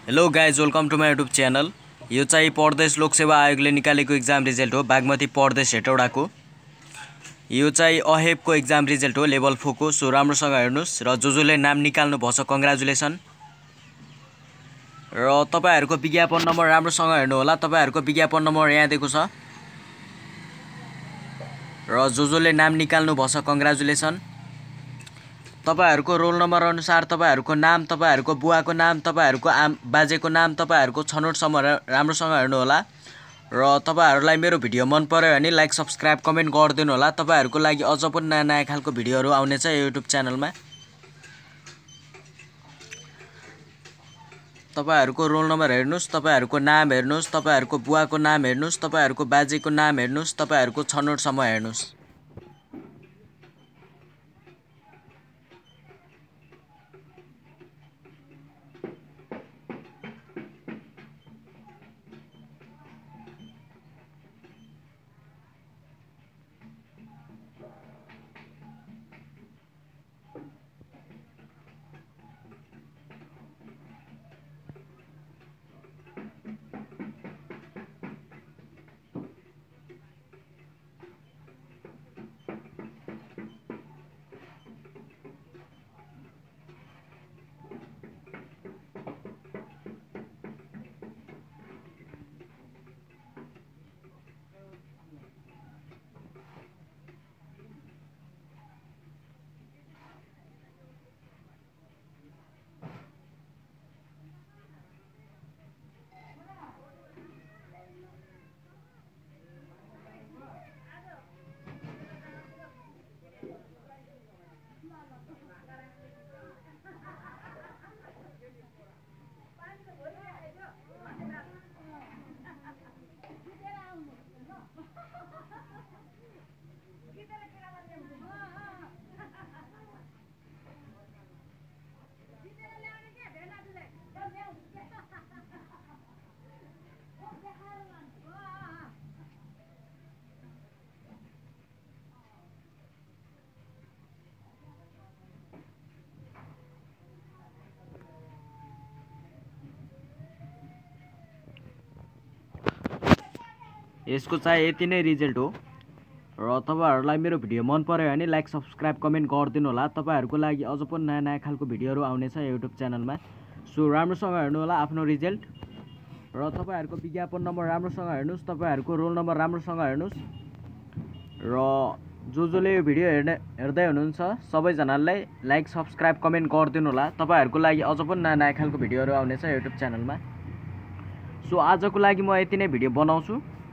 Hello guys, welcome to my YouTube channel. यो चाहिँ प्रदेश लोक सेवा आयोगले निकालेको एक्जाम रिजल्ट हो। बागमती प्रदेश हेटौडाको यो चाहिँ अहेबको एक्जाम रिजल्ट हो, लेभल 4 को। सो राम्रोसँग हेर्नुस् र जसले नाम निकाल्नु भछ कंग्रेचुलेसन। र तपाईहरुको विज्ञापन नम्बर राम्रोसँग हेर्नु होला। तपाईहरुको विज्ञापन नम्बर यहाँ दिएको छ र जसले नाम निकाल्नु भछ कंग्रेचुलेसन। तपाईहरुको रोल नम्बर अनुसार तपाईहरुको नाम, तपाईहरुको बुवाको नाम, तपाईहरुको बाजेको नाम, तपाईहरुको छनौटसम्म राम्रोसँग हेर्नु होला। र तपाईहरुलाई मेरो भिडियो मन पर्यो भने लाइक, सब्स्क्राइब, कमेन्ट गरिदिनु होला। तपाईहरुको लागि अझ पनि नयाँ नयाँ खालको भिडियोहरु आउने छ युट्युब च्यानलमा। तपाईहरुको रोल नम्बर हेर्नुस्, तपाईहरुको नाम हेर्नुस्, तपाईहरुको बुवाको नाम हेर्नुस्, तपाईहरुको बाजेको नाम हेर्नुस्, तपाईहरुको छनौटसम्म हेर्नुस्। यसको चाहिँ यति नै रिजल्ट हो। र तपाईहरुलाई मेरो भिडियो मन पर्यो भने लाइक, सब्स्क्राइब, कमेन्ट गरिदिनु होला। तपाईहरुको लागि अझ पनि नयाँ नयाँ खालको भिडियोहरु आउने छ युट्युब च्यानलमा। सो राम्रोसँग हेर्नु होला आफ्नो रिजल्ट। र तपाईहरुको विज्ञापन नम्बर राम्रोसँग हेर्नुस्, तपाईहरुको रोल नम्बर राम्रोसँग हेर्नुस्। र जसले यो भिडियो हेर्दै हुनुहुन्छ सबैजनालाई लाइक, सब्स्क्राइब, कमेन्ट गरिदिनु होला। तपाईहरुको लागि अझ पनि नयाँ नयाँ खालको भिडियोहरु आउने छ युट्युब च्यानलमा। सो आजको लागि म यति नै भिडियो बनाउँछु।